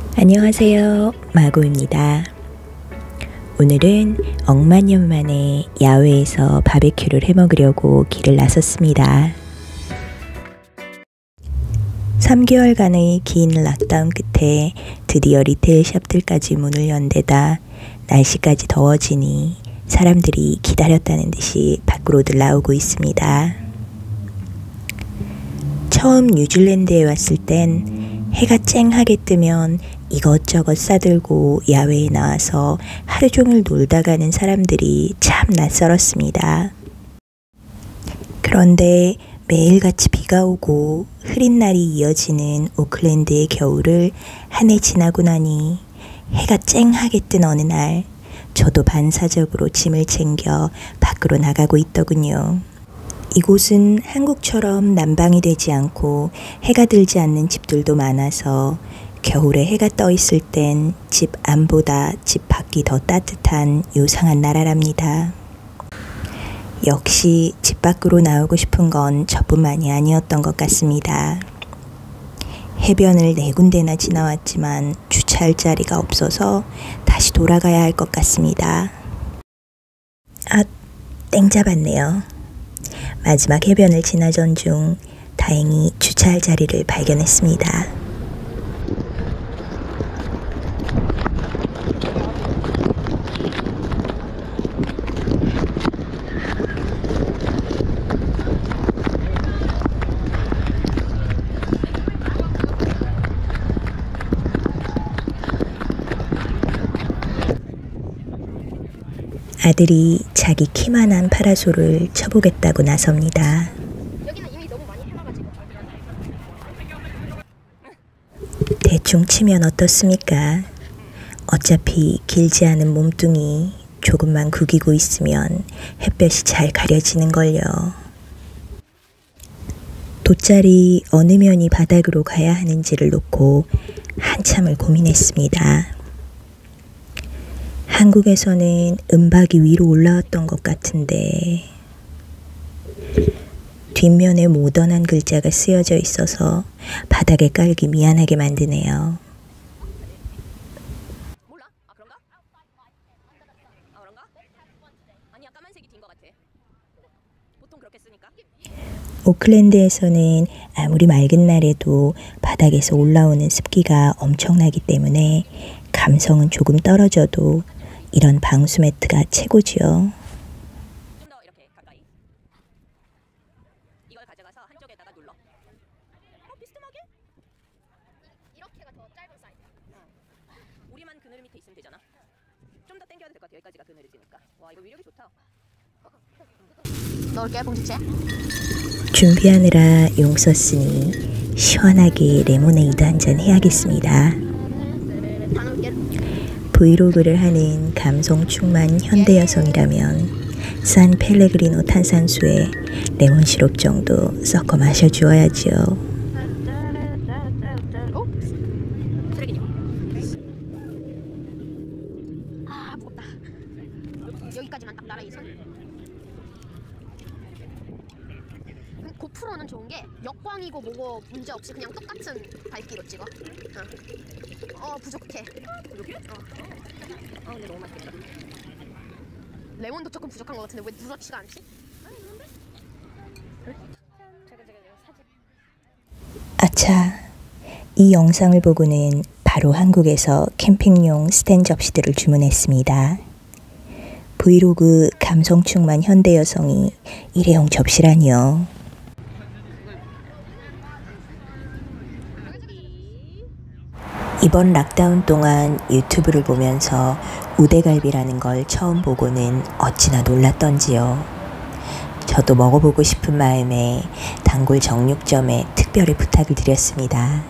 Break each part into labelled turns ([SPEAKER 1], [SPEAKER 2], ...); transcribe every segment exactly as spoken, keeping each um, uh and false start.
[SPEAKER 1] 안녕하세요, 마고입니다. 오늘은 억만 년 만에 야외에서 바베큐를 해먹으려고 길을 나섰습니다. 삼 개월간의 긴 락다운 끝에 드디어 리테일 샵들까지 문을 연 데다 날씨까지 더워지니 사람들이 기다렸다는 듯이 밖으로들 나오고 있습니다. 처음 뉴질랜드에 왔을 땐 해가 쨍하게 뜨면 이것저것 싸들고 야외에 나와서 하루 종일 놀다 가는 사람들이 참 낯설었습니다. 그런데 매일같이 비가 오고 흐린 날이 이어지는 오클랜드의 겨울을 한 해 지나고 나니 해가 쨍하게 뜬 어느 날 저도 반사적으로 짐을 챙겨 밖으로 나가고 있더군요. 이곳은 한국처럼 난방이 되지 않고 해가 들지 않는 집들도 많아서 겨울에 해가 떠 있을 땐 집 안보다 집 밖이 더 따뜻한 요상한 나라랍니다. 역시 집 밖으로 나오고 싶은 건 저뿐만이 아니었던 것 같습니다. 해변을 네 군데나 지나왔지만 주차할 자리가 없어서 다시 돌아가야 할 것 같습니다. 아, 땡 잡았네요. 마지막 해변을 지나던 중 다행히 주차할 자리를 발견했습니다. 아들이 자기 키만한 파라솔을 쳐보겠다고 나섭니다. 대충 치면 어떻습니까? 어차피 길지 않은 몸뚱이 조금만 구기고 있으면 햇볕이 잘 가려지는걸요. 돗자리 어느 면이 바닥으로 가야 하는지를 놓고 한참을 고민했습니다. 한국에서는 은박이 위로 올라왔던 것 같은데 뒷면에 모던한 글자가 쓰여져 있어서 바닥에 깔기 미안하게 만드네요. 몰라? 아, 그런가? 아, 그런가? 아니야, 까만색이 긴 것 같아. 보통 그렇게 쓰니까. 오클랜드에서는 아무리 맑은 날에도 바닥에서 올라오는 습기가 엄청나기 때문에 감성은 조금 떨어져도 이런 방수 매트가 최고지요. 좀 더 이렇게 가까이. 이걸 가져가서 한쪽에다가 눌러. 어, 비스듬하게? 이렇게가 더 짧은 사이즈. 어. 우리만 그늘 밑에 있으면 되잖아. 좀 더 당겨야 될 것 같아. 여기까지가 그늘이니까. 와, 이거 위력이 좋다. 넣을게, 봉지채. 준비하느라 용 썼으니 시원하게 레모네이드 한잔 해야겠습니다. 브이로그를 하는 감성 충만 현대 여성이라면 산 펠레그리노 탄산수에 레몬 시럽 정도 섞어 마셔주어야지요. 아, 무겁다. 여기까지만 딱 나라 이 손. 고프로는 좋은 게 역광이고 뭐고 문제 없이 그냥 똑같은 밝기로 찍어. 어, 어 부족해. 부족해? 어. 어, 근데 너무 맛있겠다. 레몬도 조금 부족한 것 같은데 왜 누렇지가 않지? 아니, 있는데? 그래? 제가 제가 내가 사진. 아차, 이 영상을 보고는 바로 한국에서 캠핑용 스탠 접시들을 주문했습니다. 브이로그 감성 충만 현대 여성이 일회용 접시라니요. 이번 락다운 동안 유튜브를 보면서 우대갈비라는 걸 처음 보고는 어찌나 놀랐던지요. 저도 먹어보고 싶은 마음에 단골 정육점에 특별히 부탁을 드렸습니다.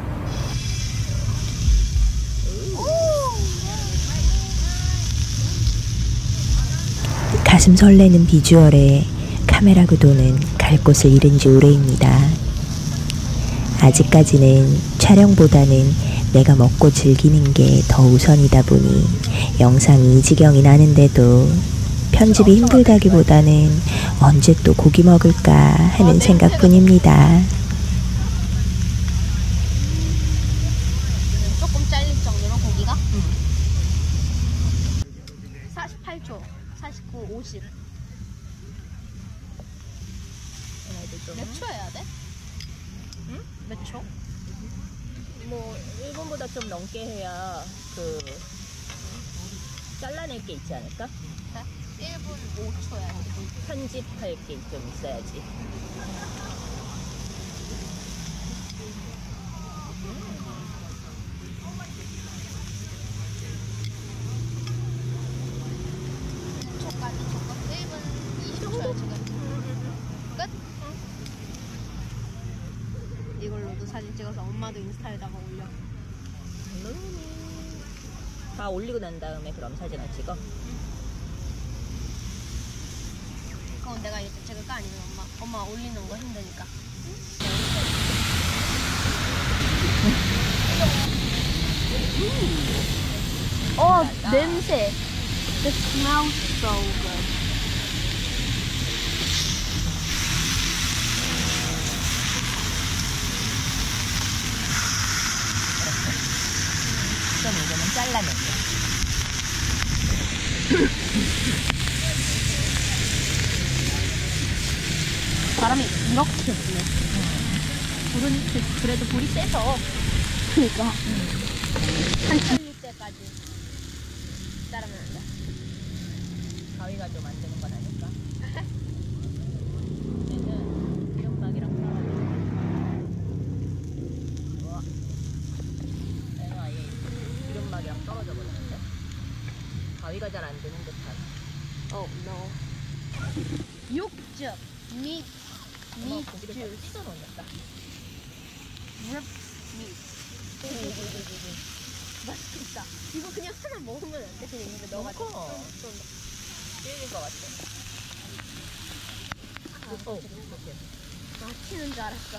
[SPEAKER 1] 가슴 설레는 비주얼에 카메라 구도는 갈 곳을 잃은 지 오래입니다. 아직까지는 촬영보다는 내가 먹고 즐기는 게 더 우선이다 보니 영상이 이 지경이 나는데도 편집이 힘들다기보다는 언제 또 고기 먹을까 하는 생각뿐입니다.
[SPEAKER 2] 조금 잘리
[SPEAKER 1] 이거? 응. 사십팔 초, 사십구, 오십. 몇 초 해야 돼?
[SPEAKER 2] 응?
[SPEAKER 1] 몇 초?
[SPEAKER 2] 뭐 일 분보다 좀 넘게 해야 그 잘라낼 게 있지 않을까?
[SPEAKER 1] 네? 일 분 오 초 해야 돼.
[SPEAKER 2] 편집할 게 좀 있어야지.
[SPEAKER 1] 초까지 초까 일 분 이십 초야 지금. 끝? 이걸로도 사진 찍어서 엄마도 인스타에다가 올려.
[SPEAKER 2] 다 올리고 난 다음에 그럼 사진을 찍어.
[SPEAKER 1] 그건 내가 이렇게 찍을까 아니면 엄마? 엄마 올리는 거 힘드니까. 어 냄새. The smell so good.
[SPEAKER 2] 그럼 이거는 잘라낸 거.
[SPEAKER 1] 바람이 이렇게 부네. 불은 그래도 불이 세서. 그러니까 한 칠 때까지 자르면 안 돼.
[SPEAKER 2] 가위가 좀 안 되는 건 아닐까? 얘는 기름막이랑 와, 얘는 아예 기름막이랑 떨어져 버렸는데 가위가 잘 안 되는 듯한.
[SPEAKER 1] Oh no. 육즙, meat,
[SPEAKER 2] 엄마
[SPEAKER 1] meat
[SPEAKER 2] 고기를
[SPEAKER 1] juice,
[SPEAKER 2] 찢어 놓는다.
[SPEAKER 1] rib meat. 맛있겠다. 이거 그냥 하나 먹으면 안 돼? 그냥 입에 넣어가지고.
[SPEAKER 2] 넣고. 찔릴 것 같아. 어, 이렇게.
[SPEAKER 1] 마치는 줄 알았어.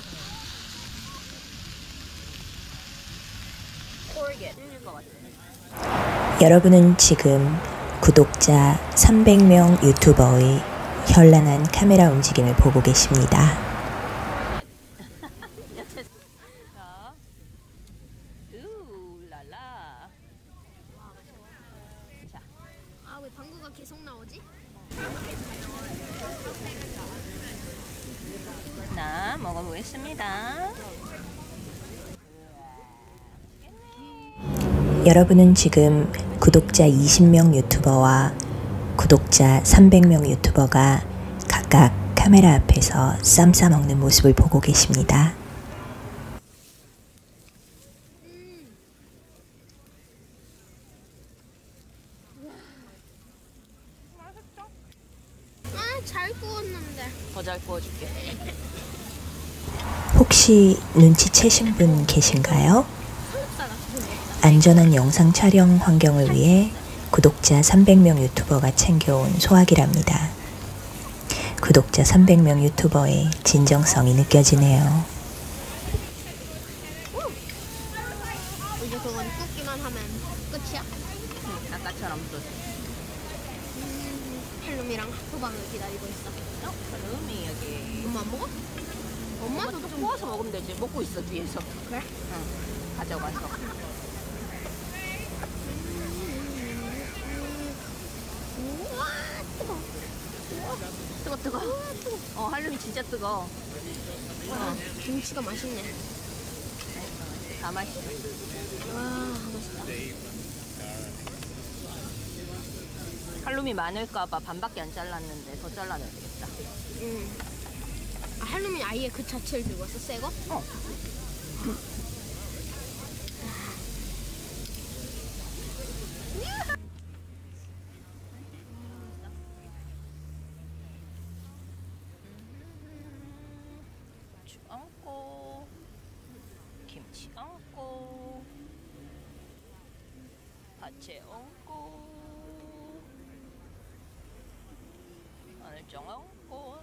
[SPEAKER 2] 코르게 찔릴 것 같아.
[SPEAKER 3] 여러분은 지금 구독자 삼백 명 유튜버의 현란한 카메라 움직임을 보고 계십니다.
[SPEAKER 2] 자, 우랄라. 자,
[SPEAKER 1] 아, 왜 방구가 계속 나오지?
[SPEAKER 2] 나 먹어보겠습니다.
[SPEAKER 3] 여러분은 지금 구독자 이십 명 유튜버와 구독자 삼백 명 유튜버가 각각 카메라 앞에서 쌈 싸먹는 모습을 보고 계십니다.
[SPEAKER 1] 아, 잘 구웠는데.
[SPEAKER 2] 더 잘 구워줄게.
[SPEAKER 3] 혹시 눈치채신 분 계신가요? 안전한 영상 촬영 환경을 위해 구독자 삼백 명 유튜버가 챙겨온 소화기랍니다. 구독자 삼백 명 유튜버의 진정성이 느껴지네요.
[SPEAKER 1] 이제 그건 굽기만 하면 끝이야?
[SPEAKER 2] 응, 아까처럼 또.
[SPEAKER 1] 음, 팔룸이랑 호박을 기다리고 있어.
[SPEAKER 2] 어? 그럼이 여기.
[SPEAKER 1] 엄마 안 먹어? 엄마도
[SPEAKER 2] 엄마도
[SPEAKER 1] 좀
[SPEAKER 2] 구워서 먹으면 되지. 먹고 있어 뒤에서.
[SPEAKER 1] 그래?
[SPEAKER 2] 응. 가져가서.
[SPEAKER 1] 우와, 뜨거.
[SPEAKER 2] 뜨거 뜨거. 어 할륨이 진짜 뜨거.
[SPEAKER 1] 와, 김치가 맛있네.
[SPEAKER 2] 다 맛있어.
[SPEAKER 1] 와, 맛있다.
[SPEAKER 2] 할륨이 많을까봐 반밖에 안 잘랐는데 더 잘라내야 되겠다.
[SPEAKER 1] 음. 아, 할로윈 아예 그 자체를 들고 왔어, 새 거?
[SPEAKER 2] 어. 고추 얹고 김치 얹고 파채 얹고 마늘장 얹고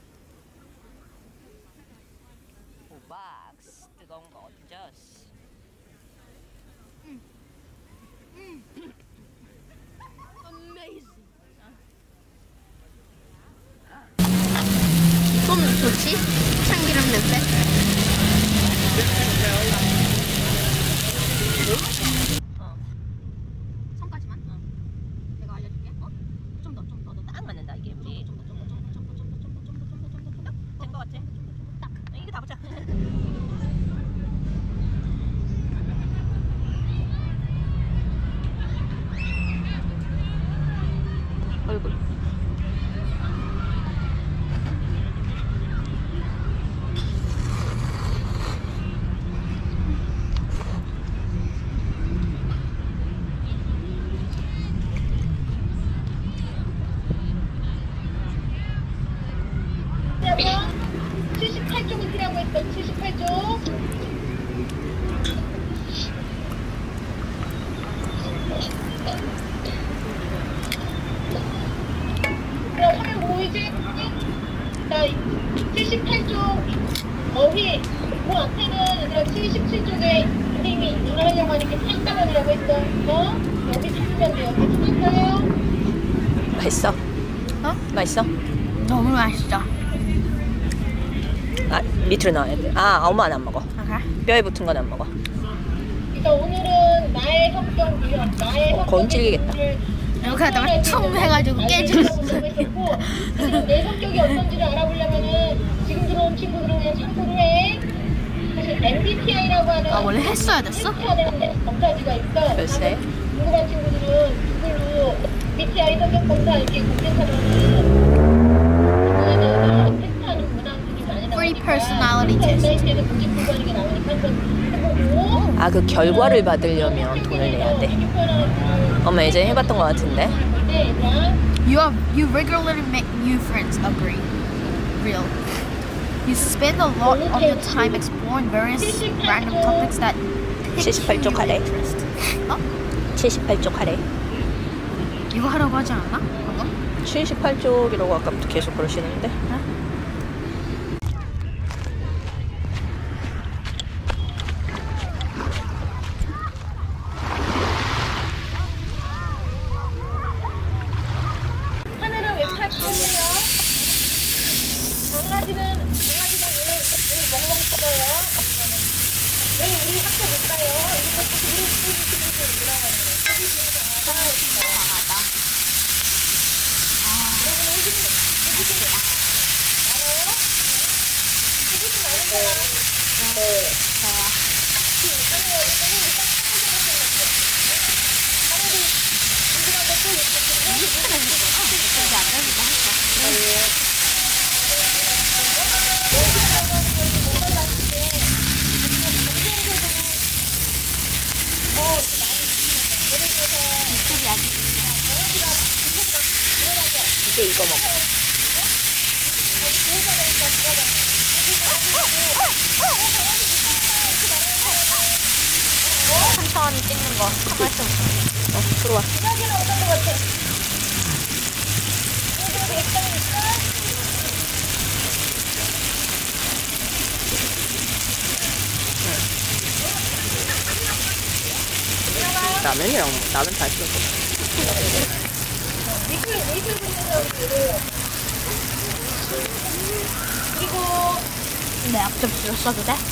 [SPEAKER 2] 호박 뜨거운 거 얹었어.
[SPEAKER 1] Amazing. 좀 좋지? 참기름 냄새.
[SPEAKER 2] 어.
[SPEAKER 4] 명이라고 했어. 어? 여기 찍으면 돼. 여기 찍을까요?
[SPEAKER 2] 맛있어?
[SPEAKER 1] 어?
[SPEAKER 2] 맛있어?
[SPEAKER 1] 너무 맛있어.
[SPEAKER 2] 아, 밑으로 넣어야 돼. 아, 엄마는 안 먹어.
[SPEAKER 1] 오케이.
[SPEAKER 2] 뼈에 붙은 건 안 먹어.
[SPEAKER 4] 그래서 오늘은 나의 성격 유형, 나의
[SPEAKER 2] 어, 건 찔리겠다.
[SPEAKER 1] 이렇게 하다가 퉁 해가지고 깨질 수 있어.
[SPEAKER 4] 지금 내 성격이 어떤지를 알아보려면은 지금 들어온 친구들은 그냥 참고를 해. 사실 엠비티아이라고 하는
[SPEAKER 1] 아, 원래 했어야 됐어?
[SPEAKER 4] 테스트하는 검사지가 있어.
[SPEAKER 2] 글쎄.
[SPEAKER 4] 궁금한 친구들은 구글로 엠비티아이 성격 검사 이렇게 검색하면은 그거에는 테스트하는 문항들이 많이 나오니까
[SPEAKER 1] Free personality test.
[SPEAKER 4] 사이트에서 공식 불가능이 나오니까 한번 해보고.
[SPEAKER 2] 아, 그 결과를 받으려면 돈을 내야 돼. 엄마 예전에 해봤던 것 같은데.
[SPEAKER 1] You have you regularly make new friends. Agree. Real. You spend a lot of your time exploring various random topics that pique
[SPEAKER 2] 칠십팔 쪽
[SPEAKER 1] your
[SPEAKER 2] 하래.
[SPEAKER 1] interest. 어?
[SPEAKER 2] 칠십팔 쪽 하래.
[SPEAKER 1] 이거 하라고 하지 않았나? 방금?
[SPEAKER 2] 칠십팔 쪽이라고 아까부터 계속 그러시는데.
[SPEAKER 4] 하늘은 왜 파랗거든요? 강아지는, 강아지가 왜, 왜 멍멍 쳐요? 왜 우리 학교 못 가요? 이거 다시 우리 스কুल 친구들 뭐라고 하는 거예요? 스쿠ल 친구들 강아지가 강하다. 여러분 호기심, 호기심 알아요? 호기심 아는 사람? 네. 저요. 지금 하늘이 하늘이 딱 생겼어요. 하늘이 누구한테 또 이렇게
[SPEAKER 2] 이제 이거 먹어. 천천히 찍는 거 한 말씀. 어, 들어와. 라면이랑 라면 다 있어.
[SPEAKER 1] 내 앞좀 들었어도 돼?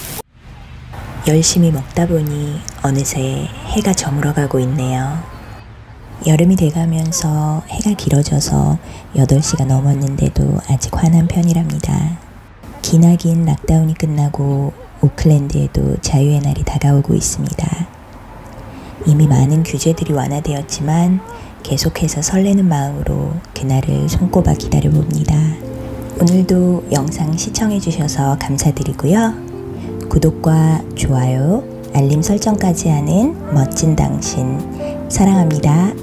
[SPEAKER 3] 열심히 먹다 보니 어느새 해가 저물어가고 있네요. 여름이 돼가면서 해가 길어져서 여덟 시가 넘었는데도 아직 환한 편이랍니다. 기나긴 락다운이 끝나고 오클랜드에도 자유의 날이 다가오고 있습니다. 이미 많은 규제들이 완화되었지만 계속해서 설레는 마음으로 그날을 손꼽아 기다려봅니다. 오늘도 영상 시청해주셔서 감사드리고요. 구독과 좋아요, 알림 설정까지 하는 멋진 당신 사랑합니다.